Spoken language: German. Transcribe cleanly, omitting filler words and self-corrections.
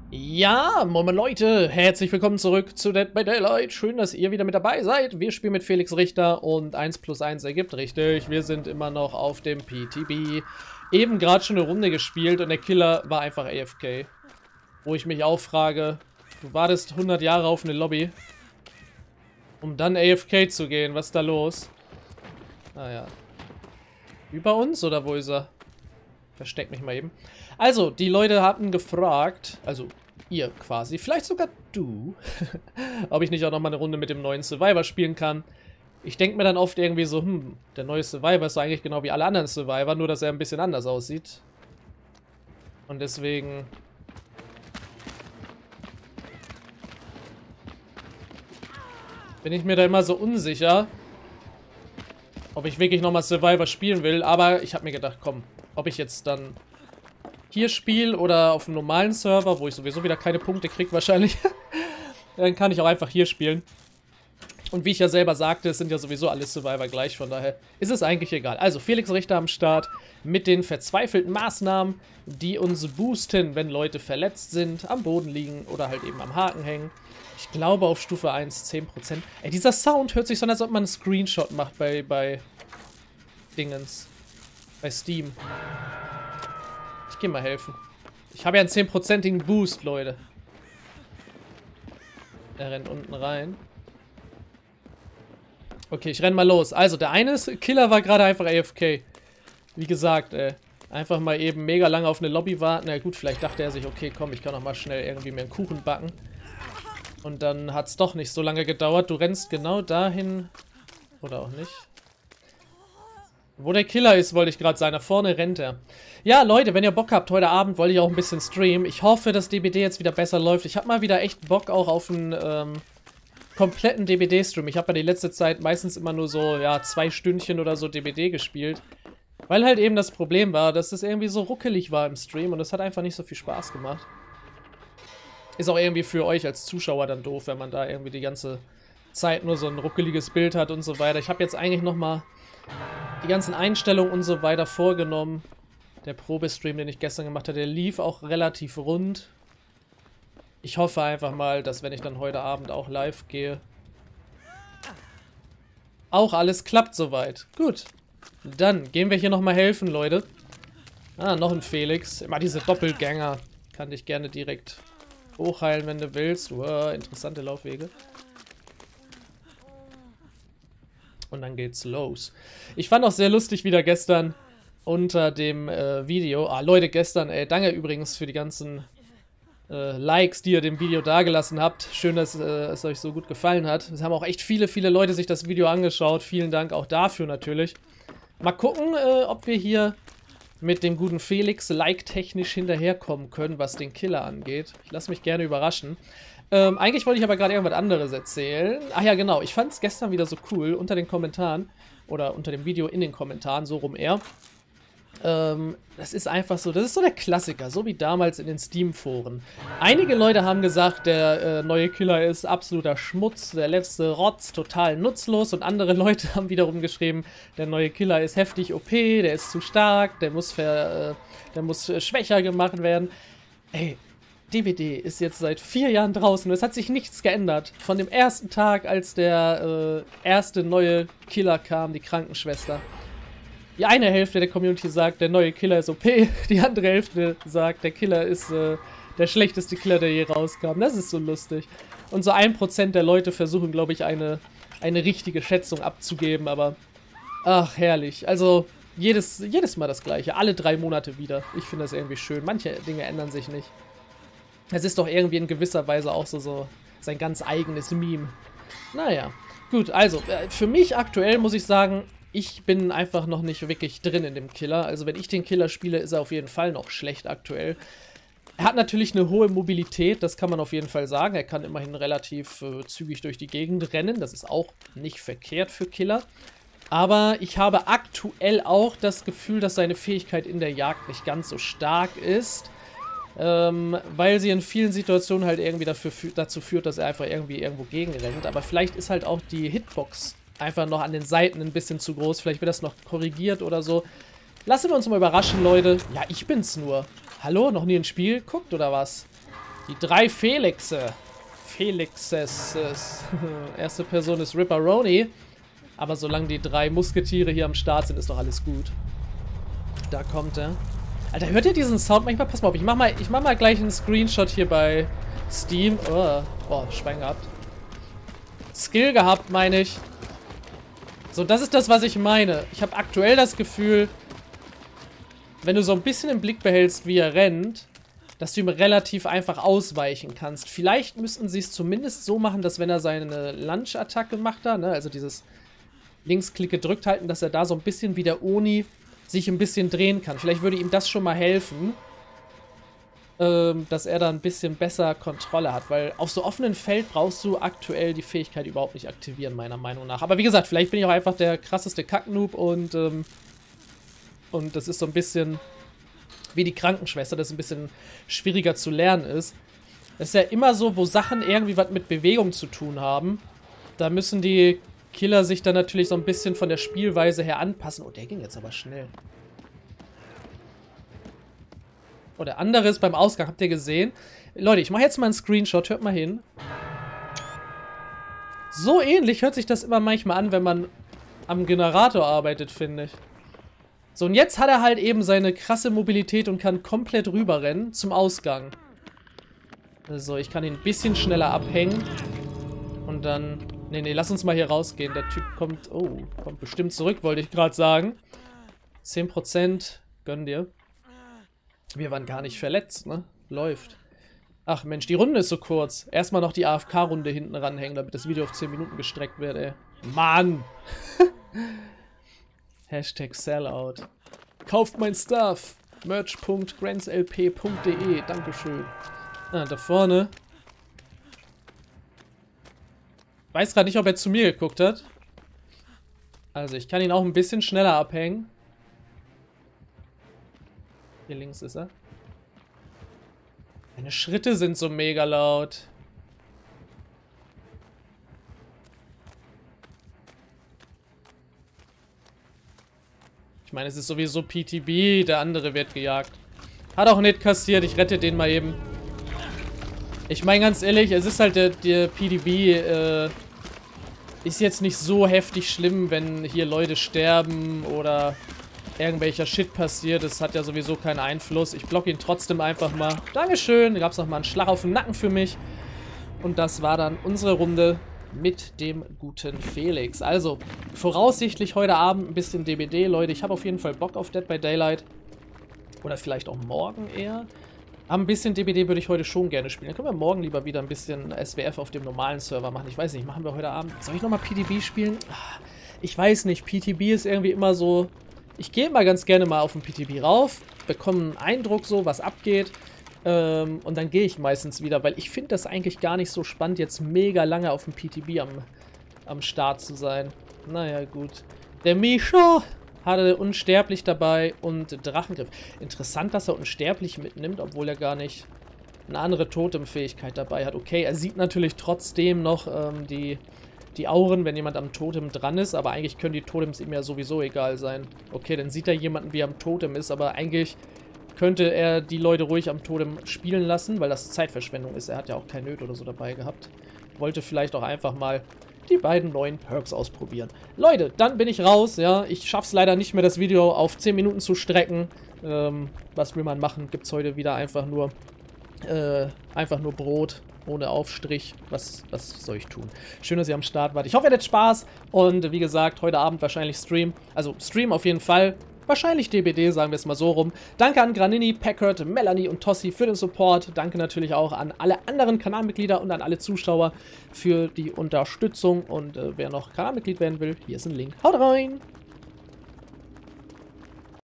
Ja, moin Leute, herzlich willkommen zurück zu Dead by Daylight. Schön, dass ihr wieder mit dabei seid. Wir spielen mit Felix Richter und 1 plus 1 ergibt richtig. Wir sind immer noch auf dem PTB. Eben gerade schon eine Runde gespielt und der Killer war einfach AFK. Wo ich mich auch frage, du wartest 100 Jahre auf eine Lobby, um dann AFK zu gehen. Was ist da los? Ah ja. Über uns oder wo ist er? Versteck mich mal eben. Also, die Leute hatten gefragt, also ihr quasi, vielleicht sogar du, ob ich nicht auch nochmal eine Runde mit dem neuen Survivor spielen kann. Ich denke mir dann oft irgendwie so, der neue Survivor ist eigentlich genau wie alle anderen Survivor, nur dass er ein bisschen anders aussieht. Und deswegen... bin ich mir da immer so unsicher, ob ich wirklich nochmal Survivor spielen will. Aber ich habe mir gedacht, komm, ob ich jetzt dann hier spiele oder auf einem normalen Server, wo ich sowieso wieder keine Punkte kriege wahrscheinlich, dann kann ich auch einfach hier spielen. Und wie ich ja selber sagte, es sind ja sowieso alle Survivor gleich, von daher ist es eigentlich egal. Also Felix Richter am Start mit den verzweifelten Maßnahmen, die uns boosten, wenn Leute verletzt sind, am Boden liegen oder halt eben am Haken hängen. Ich glaube auf Stufe 1 10%. Ey, dieser Sound hört sich so an, als ob man einen Screenshot macht bei Dingens. Bei Steam. Ich geh mal helfen. Ich habe ja einen 10%igen Boost, Leute. Er rennt unten rein. Okay, ich renn mal los. Also, der eine Killer war gerade einfach AFK. Wie gesagt, einfach mal eben mega lange auf eine Lobby warten. Na gut, vielleicht dachte er sich, okay, komm, ich kann noch mal schnell irgendwie mir einen Kuchen backen. Und dann hat es doch nicht so lange gedauert. Du rennst genau dahin. Oder auch nicht. Wo der Killer ist, wollte ich gerade sagen. Da vorne rennt er. Ja, Leute, wenn ihr Bock habt, heute Abend wollte ich auch ein bisschen streamen. Ich hoffe, dass DBD jetzt wieder besser läuft. Ich habe mal wieder echt Bock auch auf einen kompletten DBD-Stream. Ich habe ja die letzte Zeit meistens immer nur so, ja, 2 Stündchen oder so DBD gespielt. Weil halt eben das Problem war, dass es irgendwie so ruckelig war im Stream und es hat einfach nicht so viel Spaß gemacht. Ist auch irgendwie für euch als Zuschauer dann doof, wenn man da irgendwie die ganze Zeit nur so ein ruckeliges Bild hat und so weiter. Ich habe jetzt eigentlich nochmal die ganzen Einstellungen und so weiter vorgenommen. Der Probestream, den ich gestern gemacht habe, der lief auch relativ rund. Ich hoffe einfach mal, dass wenn ich dann heute Abend auch live gehe, auch alles klappt soweit. Gut. Dann gehen wir hier nochmal helfen, Leute. Ah, noch ein Felix. Immer diese Doppelgänger. Kann dich gerne direkt hochheilen, wenn du willst. Wow, interessante Laufwege. Und dann geht's los. Ich fand auch sehr lustig wieder gestern unter dem Video. Ah, Leute, gestern, danke übrigens für die ganzen Likes, die ihr dem Video dagelassen habt. Schön, dass es euch so gut gefallen hat. Es haben auch echt viele Leute sich das Video angeschaut. Vielen Dank auch dafür natürlich. Mal gucken, ob wir hier mit dem guten Felix like-technisch hinterherkommen können, was den Killer angeht. Ich lasse mich gerne überraschen. Eigentlich wollte ich aber gerade irgendwas anderes erzählen. Ach ja, genau. Ich fand es gestern wieder so cool unter den Kommentaren oder unter dem Video in den Kommentaren, so rum eher. Das ist einfach so, das ist so der Klassiker, so wie damals in den Steam-Foren. Einige Leute haben gesagt, der neue Killer ist absoluter Schmutz, der letzte Rotz, total nutzlos. Und andere Leute haben wiederum geschrieben, der neue Killer ist heftig OP, der ist zu stark, der muss schwächer gemacht werden. Ey, DBD ist jetzt seit 4 Jahren draußen und es hat sich nichts geändert. Von dem ersten Tag, als der erste neue Killer kam, die Krankenschwester. Die eine Hälfte der Community sagt, der neue Killer ist OP. Die andere Hälfte sagt, der Killer ist der schlechteste Killer, der je rauskam. Das ist so lustig. Und so 1% der Leute versuchen, glaube ich, eine richtige Schätzung abzugeben. Aber, ach, herrlich. Also, jedes Mal das Gleiche. Alle 3 Monate wieder. Ich finde das irgendwie schön. Manche Dinge ändern sich nicht. Es ist doch irgendwie in gewisser Weise auch so sein ganz eigenes Meme. Naja, gut. Also, für mich aktuell muss ich sagen, ich bin einfach noch nicht wirklich drin in dem Killer. Also wenn ich den Killer spiele, ist er auf jeden Fall noch schlecht aktuell. Er hat natürlich eine hohe Mobilität, das kann man auf jeden Fall sagen. Er kann immerhin relativ zügig durch die Gegend rennen. Das ist auch nicht verkehrt für Killer. Aber ich habe aktuell auch das Gefühl, dass seine Fähigkeit in der Jagd nicht ganz so stark ist. Weil sie in vielen Situationen halt irgendwie dazu führt, dass er einfach irgendwie irgendwo gegenrennt. Aber vielleicht ist halt auch die Hitbox einfach noch an den Seiten ein bisschen zu groß. Vielleicht wird das noch korrigiert oder so. Lassen wir uns mal überraschen, Leute. Ja, ich bin's nur. Hallo? Noch nie ein Spiel geguckt oder was? Die 3 Felixe. Felixes. Erste Person ist Ripperoni. Aber solange die 3 Musketiere hier am Start sind, ist doch alles gut. Da kommt er. Alter, hört ihr diesen Sound manchmal? Pass mal auf, ich mach mal gleich einen Screenshot hier bei Steam. Oh, Schwein gehabt. Skill gehabt, meine ich. So, das ist das, was ich meine. Ich habe aktuell das Gefühl, wenn du so ein bisschen im Blick behältst, wie er rennt, dass du ihm relativ einfach ausweichen kannst. Vielleicht müssten sie es zumindest so machen, dass wenn er seine Lunge-Attacke macht da, ne, also dieses Linksklick gedrückt halten, dass er da so ein bisschen wie der Oni sich ein bisschen drehen kann. Vielleicht würde ihm das schon mal helfen, dass er da ein bisschen besser Kontrolle hat, weil auf so offenen Feld brauchst du aktuell die Fähigkeit überhaupt nicht aktivieren, meiner Meinung nach. Aber wie gesagt, vielleicht bin ich auch einfach der krasseste Kacknoob und das ist so ein bisschen wie die Krankenschwester, das ein bisschen schwieriger zu lernen ist. Das ist ja immer so, wo Sachen irgendwie was mit Bewegung zu tun haben, da müssen die Killer sich dann natürlich so ein bisschen von der Spielweise her anpassen. Oh, der ging jetzt aber schnell. Oh, der andere ist beim Ausgang. Habt ihr gesehen? Leute, ich mache jetzt mal einen Screenshot. Hört mal hin. So ähnlich hört sich das immer manchmal an, wenn man am Generator arbeitet, finde ich. So, und jetzt hat er halt eben seine krasse Mobilität und kann komplett rüberrennen zum Ausgang. Also, ich kann ihn ein bisschen schneller abhängen. Und dann... Nee, lass uns mal hier rausgehen. Der Typ kommt... Oh, kommt bestimmt zurück, wollte ich gerade sagen. 10%. Gönn dir. Wir waren gar nicht verletzt, ne? Läuft. Ach Mensch, die Runde ist so kurz. Erstmal noch die AFK-Runde hinten ranhängen, damit das Video auf 10 Minuten gestreckt wird, ey. Mann! Hashtag Sellout. Kauft mein Stuff. merch.grandslp.de. Dankeschön. Ah, da vorne. Weiß gerade nicht, ob er zu mir geguckt hat. Also, ich kann ihn auch ein bisschen schneller abhängen. Hier links ist er. Meine Schritte sind so mega laut. Ich meine, es ist sowieso PTB, der andere wird gejagt. Hat auch nicht kassiert, ich rette den mal eben. Ich meine ganz ehrlich, es ist halt der PTB, ist jetzt nicht so heftig schlimm, wenn hier Leute sterben oder irgendwelcher Shit passiert. Das hat ja sowieso keinen Einfluss. Ich blocke ihn trotzdem einfach mal. Dankeschön, da gab es nochmal einen Schlag auf den Nacken für mich. Und das war dann unsere Runde mit dem guten Felix. Also, voraussichtlich heute Abend ein bisschen DBD, Leute. Ich habe auf jeden Fall Bock auf Dead by Daylight. Oder vielleicht auch morgen eher. Aber ein bisschen DBD würde ich heute schon gerne spielen. Dann können wir morgen lieber wieder ein bisschen SWF auf dem normalen Server machen. Ich weiß nicht, machen wir heute Abend... Soll ich nochmal PTB spielen? Ich weiß nicht, PTB ist irgendwie immer so... Ich gehe mal ganz gerne mal auf den PTB rauf, bekomme einen Eindruck so, was abgeht. Und dann gehe ich meistens wieder, weil ich finde das eigentlich gar nicht so spannend, jetzt mega lange auf dem PTB am Start zu sein. Naja, gut. Der Misho hatte Unsterblich dabei und Drachengriff. Interessant, dass er Unsterblich mitnimmt, obwohl er gar nicht eine andere Totemfähigkeit dabei hat. Okay, er sieht natürlich trotzdem noch die Auren, wenn jemand am Totem dran ist, aber eigentlich können die Totems ihm ja sowieso egal sein. Okay, dann sieht er jemanden, wie er am Totem ist, aber eigentlich könnte er die Leute ruhig am Totem spielen lassen, weil das Zeitverschwendung ist. Er hat ja auch kein Nöt oder so dabei gehabt. Wollte vielleicht auch einfach mal die beiden neuen Perks ausprobieren. Leute, dann bin ich raus, ja. Ich schaff's leider nicht mehr, das Video auf 10 Minuten zu strecken. Was will man machen? Gibt's heute wieder einfach nur Brot ohne Aufstrich. Was soll ich tun? Schön, dass ihr am Start wart. Ich hoffe, ihr hattet Spaß. Und wie gesagt, heute Abend wahrscheinlich Stream. Also Stream auf jeden Fall. Wahrscheinlich DBD, sagen wir es mal so rum. Danke an Granini, Packard, Melanie und Tossi für den Support. Danke natürlich auch an alle anderen Kanalmitglieder und an alle Zuschauer für die Unterstützung. Und wer noch Kanalmitglied werden will, hier ist ein Link. Haut rein!